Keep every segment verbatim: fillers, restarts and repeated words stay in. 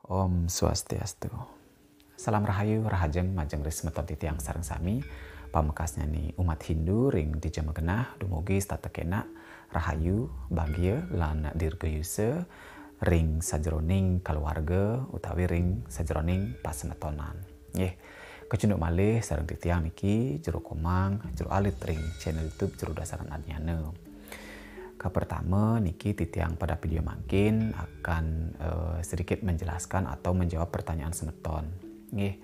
Om Swastiastu. Salam rahayu, rahajeng, majeng ris meton titiang sareng sami. Pamekasnya nih umat Hindu ring di jama genah dumugi statekena rahayu, bahagia lan dirgayuse ring sajroning keluarga utawi ring sajroning pasemetonan. Nggih. Kecunduk malih sareng titiang niki jero komang, jero alit ring channel YouTube jero dasaran adnyane. Ke pertama niki titiang pada video makin akan uh, sedikit menjelaskan atau menjawab pertanyaan semeton. Nggih.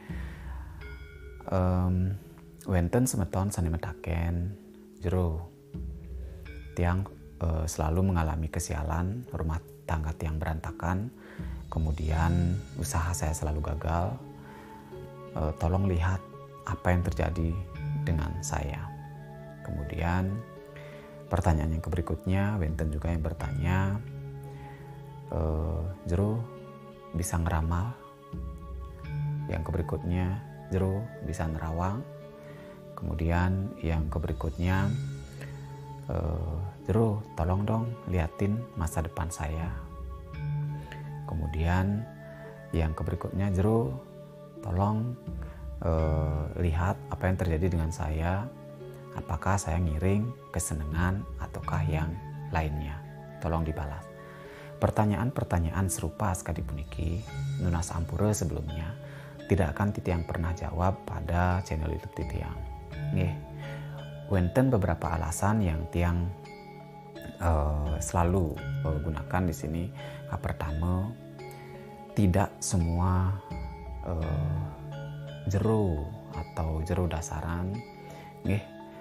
Um, wenten semeton sani metaken jero tiang uh, selalu mengalami kesialan, rumah tangga tiang berantakan, kemudian usaha saya selalu gagal. Uh, tolong lihat apa yang terjadi dengan saya. Kemudian pertanyaan yang berikutnya, wenten juga yang bertanya, uh, jero bisa ngeramal. Yang berikutnya, jero bisa nerawang. Kemudian yang berikutnya, uh, jero tolong dong liatin masa depan saya. Kemudian yang berikutnya, jero tolong uh, lihat apa yang terjadi dengan saya. Apakah saya ngiring kesenangan ataukah yang lainnya? Tolong dibalas. Pertanyaan-pertanyaan serupa sekali puniki nunas ampura sebelumnya tidak akan titiang pernah jawab pada channel YouTube titiang. Nggih. Wenten beberapa alasan yang tiang uh, selalu uh, gunakan di sini. Yang pertama, tidak semua uh, jero atau jero dasaran nggih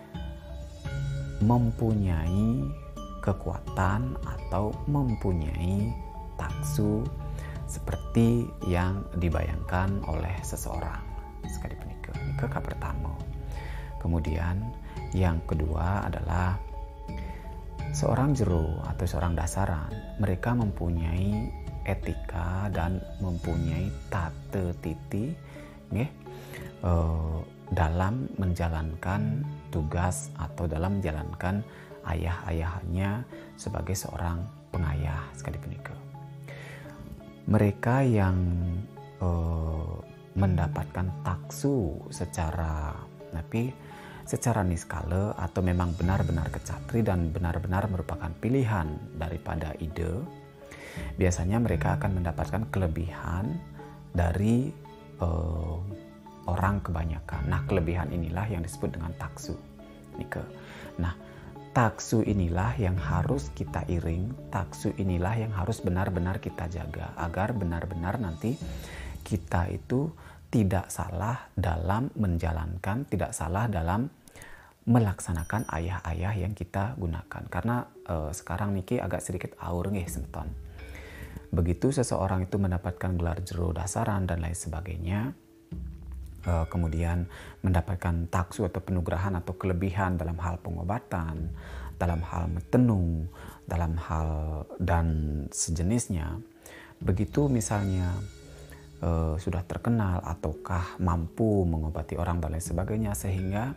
mempunyai kekuatan atau mempunyai taksu seperti yang dibayangkan oleh seseorang. Sekali punika, nika ka pertama. Kemudian yang kedua adalah seorang jero atau seorang dasaran, mereka mempunyai etika dan mempunyai tata titi nggih eh, dalam menjalankan tugas atau dalam menjalankan ayah-ayahnya sebagai seorang pengayah sekali punika. Mereka yang eh, mendapatkan taksu secara tapi secara niskala atau memang benar-benar kecatri dan benar-benar merupakan pilihan daripada ide, biasanya mereka akan mendapatkan kelebihan dari uh, orang kebanyakan. Nah, kelebihan inilah yang disebut dengan taksu. Nika. Nah, taksu inilah yang harus kita iring, taksu inilah yang harus benar-benar kita jaga agar benar-benar nanti kita itu tidak salah dalam menjalankan, tidak salah dalam melaksanakan ayah-ayah yang kita gunakan. Karena uh, sekarang niki agak sedikit aur nggih semeton. Begitu seseorang itu mendapatkan gelar jero dasaran dan lain sebagainya, uh, kemudian mendapatkan taksu atau penugrahan atau kelebihan dalam hal pengobatan, dalam hal metenung, dalam hal dan sejenisnya. Begitu misalnya uh, sudah terkenal ataukah mampu mengobati orang dan lain sebagainya, sehingga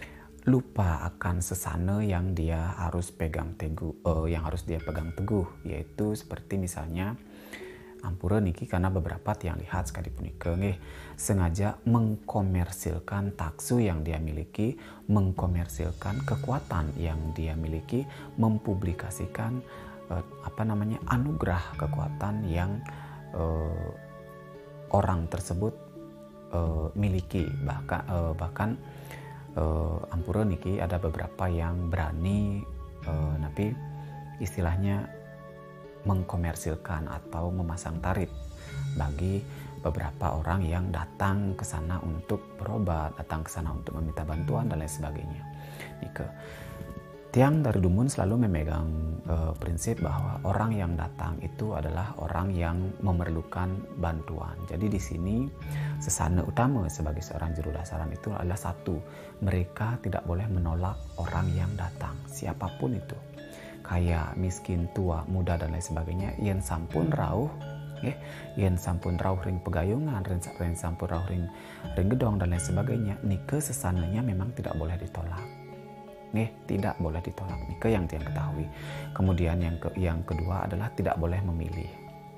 lupa akan sesana yang dia harus pegang teguh, uh, yang harus dia pegang teguh, yaitu seperti misalnya ampura niki karena beberapa yang lihat sekali punika nggih sengaja mengkomersilkan taksu yang dia miliki, mengkomersilkan kekuatan yang dia miliki, mempublikasikan uh, apa namanya anugerah kekuatan yang uh, orang tersebut uh, miliki, bahkan uh, bahkan Uh, ampura niki ada beberapa yang berani uh, tapi istilahnya mengkomersilkan atau memasang tarif bagi beberapa orang yang datang ke sana untuk berobat, datang ke sana untuk meminta bantuan dan lain sebagainya. Nika. Tiang dari Dumun selalu memegang uh, prinsip bahwa orang yang datang itu adalah orang yang memerlukan bantuan. Jadi di sini sesana utama sebagai seorang jero dasaran itu adalah satu, mereka tidak boleh menolak orang yang datang, siapapun itu. Kayak miskin, tua, muda dan lain sebagainya, yen sampun rauh, eh, yen sampun rauh ring pegayungan, yen sampun rauh ring ring gedong dan lain sebagainya, nika sesananya memang tidak boleh ditolak. Nih, tidak boleh ditolak. Nika yang tiang ketahui. Kemudian yang ke, yang kedua adalah tidak boleh memilih.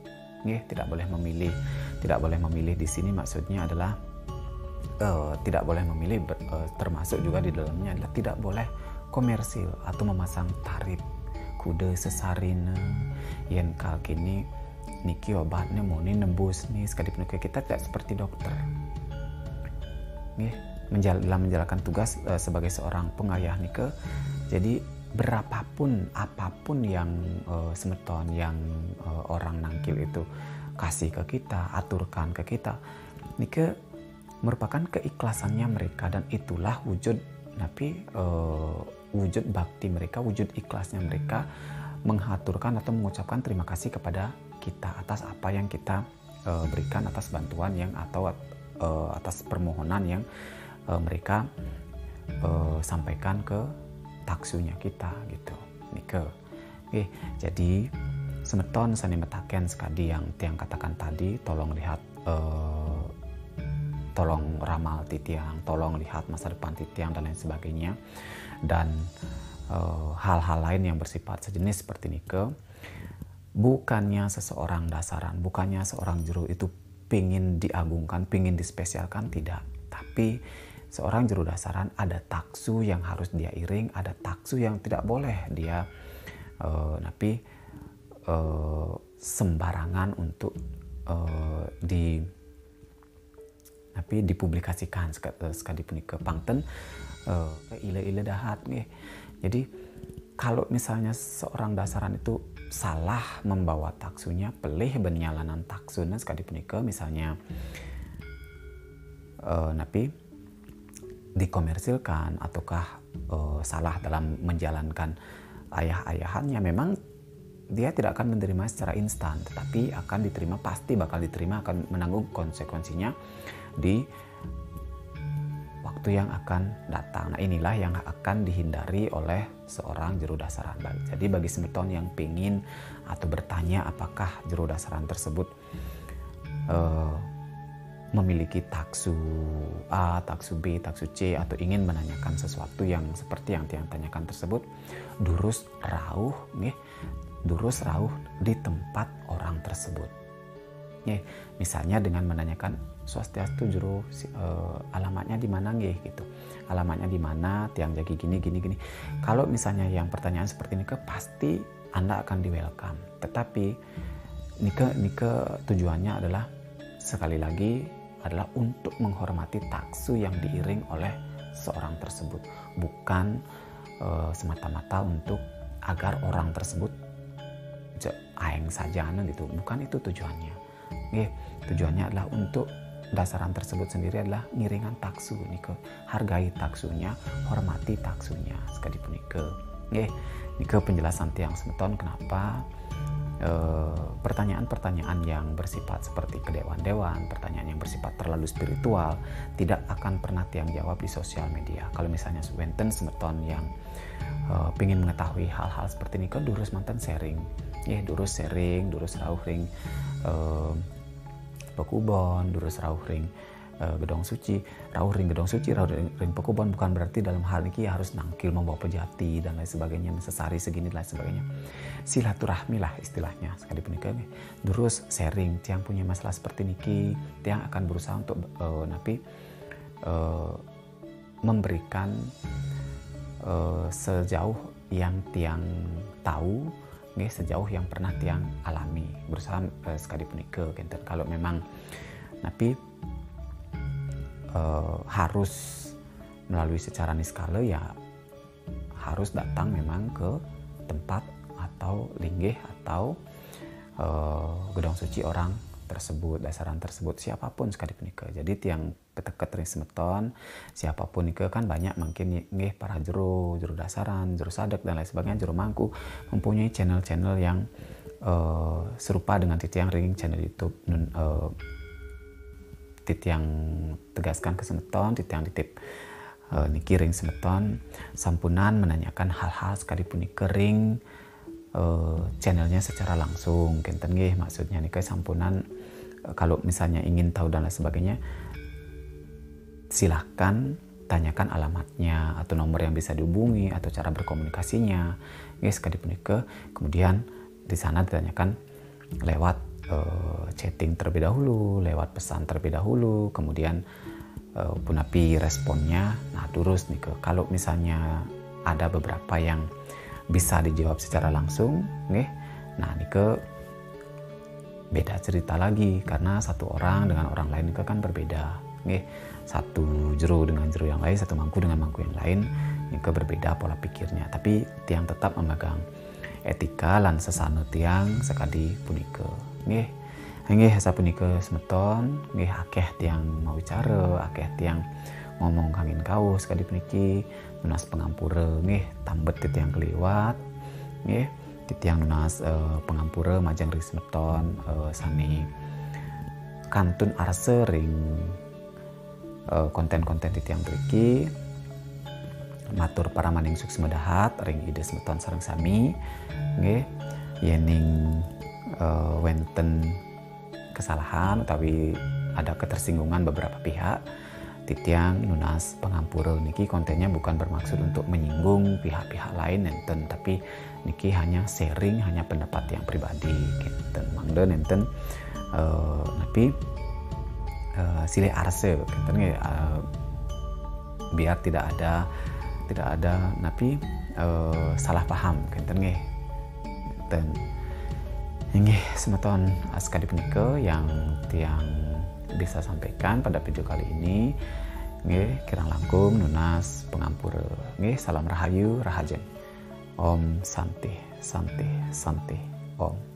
nggih, tidak boleh memilih. Tidak boleh memilih di sini maksudnya adalah uh, tidak boleh memilih uh, termasuk juga di dalamnya adalah tidak boleh komersil atau memasang tarif kude sesarina yen kal kini niki obatnya mau nih nembus nih sekali penuh kita tidak seperti dokter. Nggih, menjal- dalam menjalankan tugas uh, sebagai seorang pengayah nike, jadi berapapun apapun yang uh, semeton yang uh, orang nangkil itu kasih ke kita, aturkan ke kita, nike merupakan keikhlasannya mereka dan itulah wujud napi uh, wujud bakti mereka, wujud ikhlasnya mereka mengaturkan atau mengucapkan terima kasih kepada kita atas apa yang kita uh, berikan, atas bantuan yang atau uh, atas permohonan yang uh, mereka uh, sampaikan ke taksunya kita gitu. Nike. Oke, jadi semeton sani metaken sekali yang tiang katakan tadi, tolong lihat uh, tolong ramal titiang, tolong lihat masa depan titiang dan lain sebagainya. Dan uh, hal-hal lain yang bersifat sejenis seperti nike. Bukannya seseorang dasaran, bukannya seorang juru itu pingin diagungkan, pingin dispesialkan, tidak. Tapi seorang juru dasaran ada taksu yang harus dia iring, ada taksu yang tidak boleh dia uh, napi uh, sembarangan untuk uh, di napi dipublikasikan sekali punika pangten uh, ile-ile dahat nih. Jadi kalau misalnya seorang dasaran itu salah membawa taksunya, pelih benyalanan taksuna sekali punika misalnya uh, napi dikomersilkan ataukah uh, salah dalam menjalankan ayah-ayahannya, memang dia tidak akan menerima secara instan, tetapi akan diterima, pasti bakal diterima, akan menanggung konsekuensinya di waktu yang akan datang. Nah, inilah yang akan dihindari oleh seorang juru dasaran. Jadi bagi semeton yang pingin atau bertanya apakah juru dasaran tersebut uh, memiliki taksu A, taksu B, taksu C, atau ingin menanyakan sesuatu yang seperti yang tiang tanyakan tersebut, durus rauh, nih, durus rauh di tempat orang tersebut. Nih, misalnya dengan menanyakan swastiastu juru uh, alamatnya di mana nggih gitu, alamatnya di mana, tiang jagi gini gini gini. Kalau misalnya yang pertanyaan seperti ini ke pasti Anda akan di welcome. Tetapi nike nike tujuannya adalah sekali lagi adalah untuk menghormati taksu yang diiring oleh seorang tersebut, bukan e, semata-mata untuk agar orang tersebut aeng saja gitu, bukan itu tujuannya. Oke, tujuannya adalah untuk dasaran tersebut sendiri adalah ngiringan taksu nike, hargai taksunya, hormati taksunya sekali punike. Oke, nike penjelasan tiang semeton kenapa pertanyaan-pertanyaan yang bersifat seperti kedewan-dewan, pertanyaan yang bersifat terlalu spiritual tidak akan pernah tiang jawab di sosial media. Kalau misalnya wenten semeton yang uh, ingin mengetahui hal-hal seperti ini, kan durus mantan sharing, ya durus sharing, durus rauh ring uh, pekubon, durus rauh ring uh, gedong suci, rauh ring gedong suci, rauh ring, ring pekubon, bukan berarti dalam hal ini harus nangkil membawa pejati dan lain sebagainya, sesari segini dan lain sebagainya. Silaturahmi lah istilahnya sekali punika durus sharing tiang punya masalah seperti niki, tiang akan berusaha untuk uh, napi uh, memberikan uh, sejauh yang tiang tahu, nggih, sejauh yang pernah tiang alami, berusaha uh, sekali punika kenten. Kalau memang napi uh, harus melalui secara niskala, ya harus datang memang ke tempat atau linggih atau uh, gedong suci orang tersebut, dasaran tersebut, siapapun sekali punika. Jadi tiang peteket ring semeton, siapapun nika kan banyak mungkin nggih para juru, juru dasaran, juru sadek dan lain sebagainya, juru mangku mempunyai channel-channel yang uh, serupa dengan titiang ring channel YouTube. Nun, uh, titiang tegaskan ke semeton, titiang titip uh, niki ring semeton, sampunan menanyakan hal-hal sekali punika ring Uh, channelnya secara langsung, kenten nggih, maksudnya nih kayak sampunan uh, kalau misalnya ingin tahu dan lain sebagainya, silahkan tanyakan alamatnya atau nomor yang bisa dihubungi atau cara berkomunikasinya, guys, sekali punika. Kemudian di sana ditanyakan lewat uh, chatting terlebih dahulu, lewat pesan terlebih dahulu, kemudian uh, punapi responnya. Nah, terus nih ke kalau misalnya ada beberapa yang bisa dijawab secara langsung, nih. Nah, nih ke beda cerita lagi karena satu orang dengan orang lain itu kan berbeda, nih. Satu jero dengan jero yang lain, satu mangku dengan mangku yang lain, nih ke berbeda pola pikirnya. Tapi tiang tetap memegang etika lan sesana tiang sekadi punika, nih. Nggih sapunika semeton, nggih akeh tiang mau bicara, akeh tiang ngomong kangin kau sekadi puniki nunas pengampura, nggih tambet ti tiang keliwat, nggih ti tiang nunas uh, pengampura majang ring semeton uh, sani kantun arse ring uh, konten-konten ti tiang mriki matur para maning suksma dahat ring ide semeton sareng sami, nggih yening uh, wenten kesalahan utawi ada ketersinggungan beberapa pihak, titiang nunas pengampura niki kontennya bukan bermaksud untuk menyinggung pihak-pihak lain nenten, tapi niki hanya sharing, hanya pendapat yang pribadi gitu. Mangda nenten uh, tapi uh, silih arse gitu uh, biar tidak ada tidak ada napi uh, salah paham gitu nggih. Dan ini semeton askadi punika yang tiang bisa sampaikan pada video kali ini. Nggih, kirang langkung nunas pengampura. Nggih, salam rahayu rahajen. Om Santi, Santi, Santi. Om.